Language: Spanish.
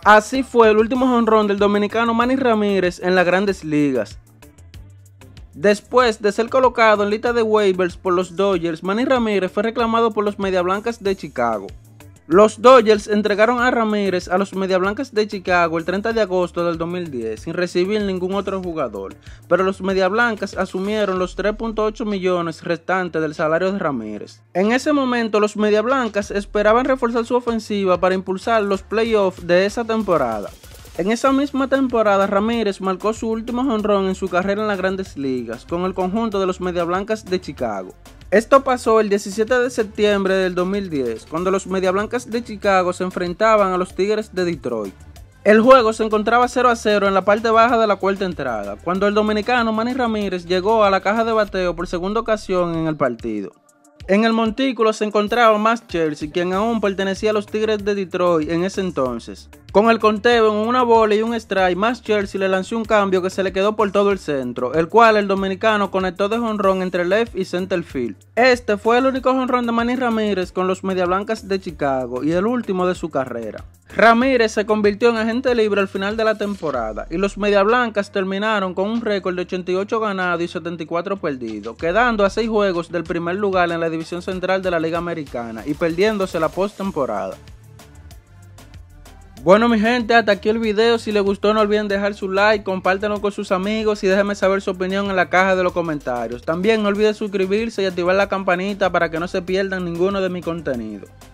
Así fue el último jonrón del dominicano Manny Ramírez en las Grandes Ligas. Después de ser colocado en lista de waivers por los Dodgers, Manny Ramírez fue reclamado por los Medias Blancas de Chicago. Los Dodgers entregaron a Ramírez a los Medias Blancas de Chicago el 30 de agosto del 2010 sin recibir ningún otro jugador, pero los Medias Blancas asumieron los 3.8 millones restantes del salario de Ramírez. En ese momento los Medias Blancas esperaban reforzar su ofensiva para impulsar los playoffs de esa temporada. En esa misma temporada, Ramírez marcó su último jonrón en su carrera en las Grandes Ligas con el conjunto de los Medias Blancas de Chicago. Esto pasó el 17 de septiembre del 2010, cuando los Medias Blancas de Chicago se enfrentaban a los Tigres de Detroit. El juego se encontraba 0-0 en la parte baja de la cuarta entrada, cuando el dominicano Manny Ramírez llegó a la caja de bateo por segunda ocasión en el partido. En el montículo se encontraba Max Scherzer, quien aún pertenecía a los Tigres de Detroit en ese entonces. Con el conteo en una bola y un strike, Max Scherzer le lanzó un cambio que se le quedó por todo el centro, el cual el dominicano conectó de jonrón entre left y center field. Este fue el único jonrón de Manny Ramírez con los Medias Blancas de Chicago y el último de su carrera. Ramírez se convirtió en agente libre al final de la temporada y los Medias Blancas terminaron con un récord de 88 ganados y 74 perdidos, quedando a 6 juegos del primer lugar en la división central de la Liga Americana y perdiéndose la postemporada. Bueno mi gente, hasta aquí el video. Si les gustó no olviden dejar su like, compártanlo con sus amigos y déjenme saber su opinión en la caja de los comentarios. También no olviden suscribirse y activar la campanita para que no se pierdan ninguno de mis contenidos.